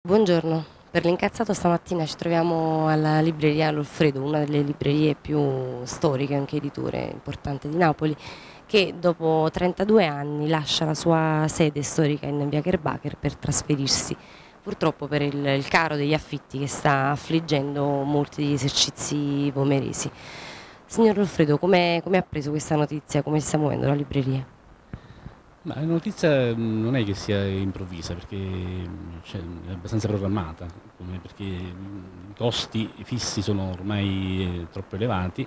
Buongiorno, per l'incazzato stamattina ci troviamo alla libreria Loffredo, una delle librerie più storiche, anche editure importanti di Napoli, che dopo 32 anni lascia la sua sede storica in via Kerbacher per trasferirsi, purtroppo per il caro degli affitti che sta affliggendo molti degli esercizi pomeresi. Signor Loffredo, come ha preso questa notizia? Come si sta muovendo la libreria? Ma la notizia non è che sia improvvisa, perché cioè, è abbastanza programmata, perché i costi fissi sono ormai troppo elevati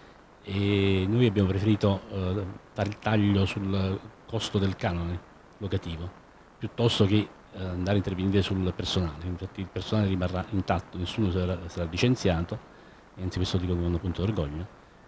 e noi abbiamo preferito fare il taglio sul costo del canone locativo, piuttosto che andare a intervenire sul personale. Infatti il personale rimarrà intatto, nessuno sarà licenziato, e anzi questo dico con un punto d'orgoglio,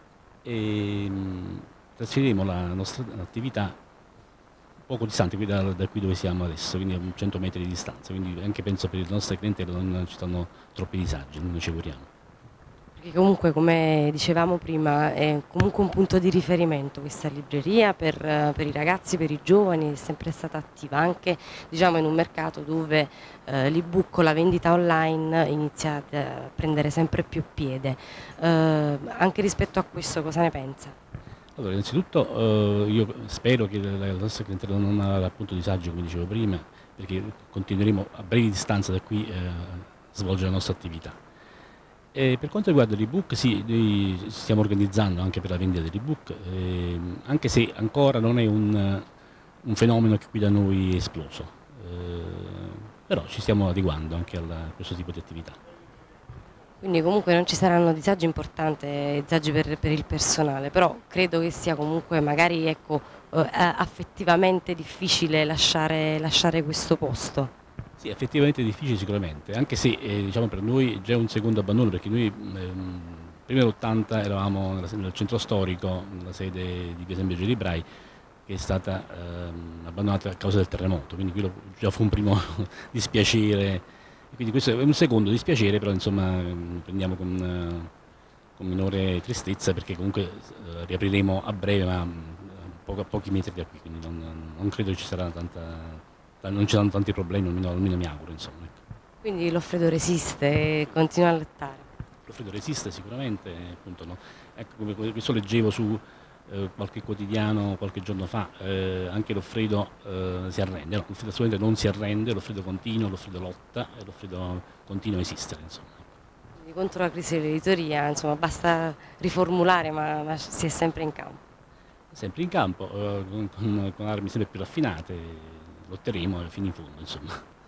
e trasferiremo la nostra attività poco distante da qui dove siamo adesso, quindi a 100 metri di distanza, quindi anche penso per il nostro cliente non ci stanno troppi disagi, noi ci auguriamo. Perché comunque, come dicevamo prima, è comunque un punto di riferimento questa libreria per i ragazzi, per i giovani, è sempre stata attiva, anche diciamo, in un mercato dove l'ebook con la vendita online inizia a prendere sempre più piede. Anche rispetto a questo cosa ne pensa? Allora, innanzitutto io spero che la nostra clientela non avrà appunto disagi, come dicevo prima, perché continueremo a brevi distanze da qui a svolgere la nostra attività. E per quanto riguarda l'ebook, sì, noi ci stiamo organizzando anche per la vendita dell'ebook, anche se ancora non è un fenomeno che qui da noi è esploso, però ci stiamo adeguando anche a questo tipo di attività. Quindi comunque non ci saranno disagi importanti, disagi per il personale, però credo che sia comunque magari ecco, affettivamente difficile lasciare questo posto. Sì, effettivamente è difficile sicuramente, anche se diciamo, per noi è già un secondo abbandono, perché noi prima dell'80 eravamo nel centro storico, nella sede di via San Biagio di Brai, che è stata abbandonata a causa del terremoto, quindi quello già fu un primo dispiacere. Quindi questo è un secondo dispiacere, però insomma prendiamo con minore tristezza, perché comunque riapriremo a breve, ma a pochi metri da qui, quindi non credo ci sarà non ci saranno tanti problemi, almeno mi auguro, insomma. Ecco. Quindi Loffredo resiste e continua a lottare. Loffredo resiste sicuramente, appunto, no? Ecco, come questo leggevo su qualche quotidiano qualche giorno fa, anche Loffredo si arrende, no, Loffredo assolutamente non si arrende, Loffredo continua, Loffredo lotta e Loffredo continua a esistere, insomma. Quindi contro la crisi dell'editoria, insomma, basta riformulare, ma si è sempre in campo. Sempre in campo, con armi sempre più raffinate, lotteremo fino in fondo, insomma.